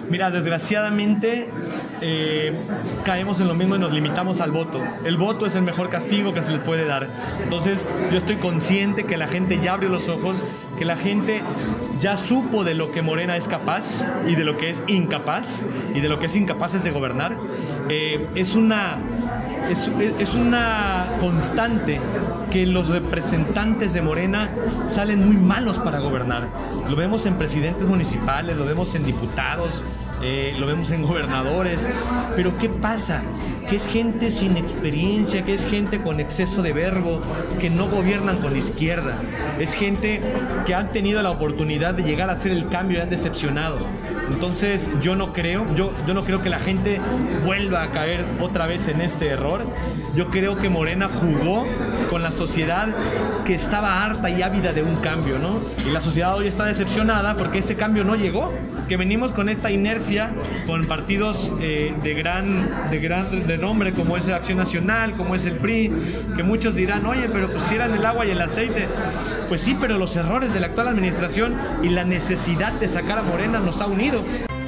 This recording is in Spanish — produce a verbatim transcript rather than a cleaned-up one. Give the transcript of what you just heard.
Mira, desgraciadamente eh, caemos en lo mismo y nos limitamos al voto. El voto es el mejor castigo que se les puede dar. Entonces, yo estoy consciente que la gente ya abrió los ojos, que la gente ya supo de lo que Morena es capaz y de lo que es incapaz, y de lo que es incapaz es de gobernar. Eh, es una... Es, es una constante que los representantes de Morena salen muy malos para gobernar. Lo vemos en presidentes municipales, lo vemos en diputados, eh, lo vemos en gobernadores. Pero ¿qué pasa? Que es gente sin experiencia, que es gente con exceso de verbo, que no gobiernan con la izquierda. Es gente que han tenido la oportunidad de llegar a hacer el cambio y han decepcionado. Entonces yo no creo, yo, yo no creo que la gente vuelva a caer otra vez en este error. Yo creo que Morena jugó con la sociedad que estaba harta y ávida de un cambio, ¿no? Y la sociedad hoy está decepcionada porque ese cambio no llegó. Que venimos con esta inercia, con partidos eh, de gran, de gran renombre como es Acción Nacional, como es el P R I, que muchos dirán, oye, pero pusieran el agua y el aceite. Pues sí, pero los errores de la actual administración y la necesidad de sacar a Morena nos ha unido.